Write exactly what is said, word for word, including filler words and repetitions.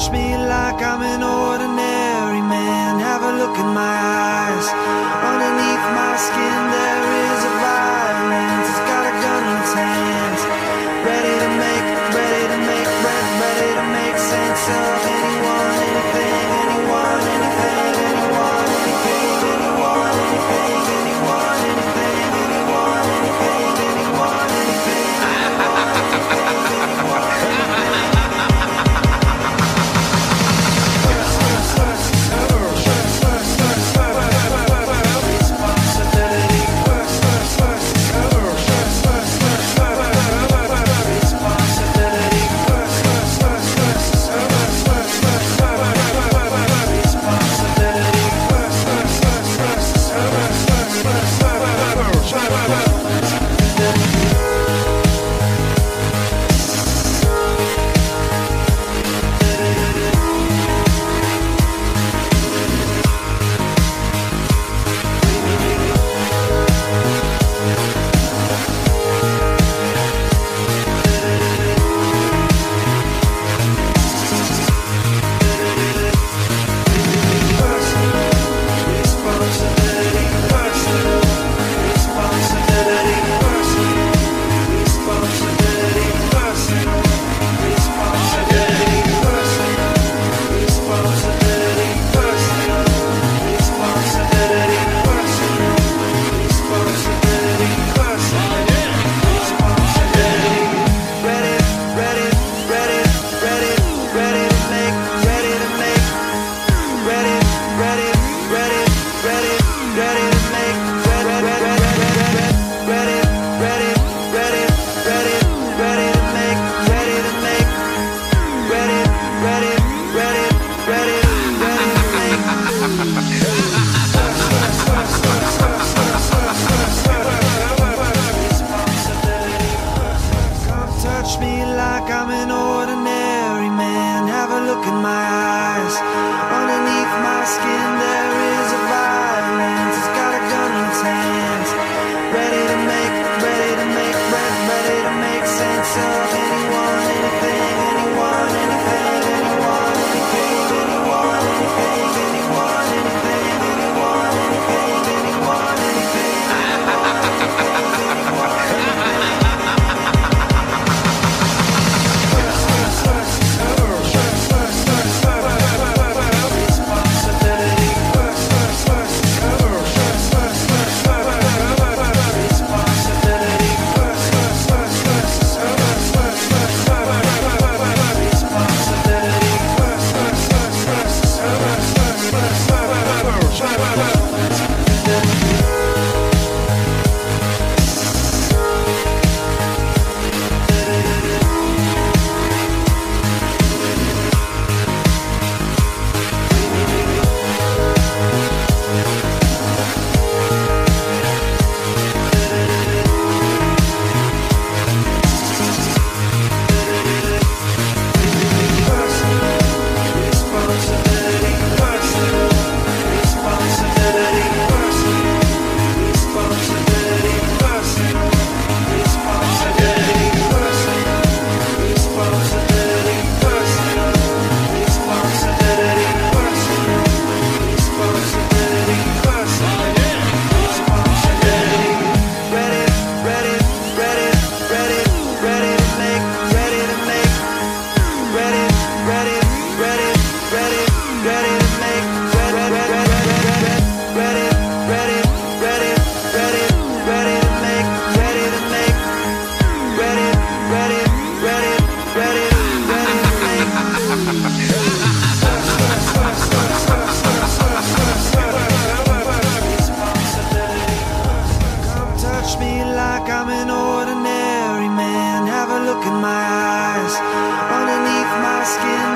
touch me like I'm an ordinary man. Have a look in my eyes. Underneath my skin there is a violence. It's got a gun in its hands, ready to make, ready to make, ready, ready to make sense of anyone, anything, anyone, anything, anyone, anything, anyone, anything, anyone, anything, anyone, anything, anyone, anything. I'm an ordinary man. Have a look in my eyes. Underneath my skin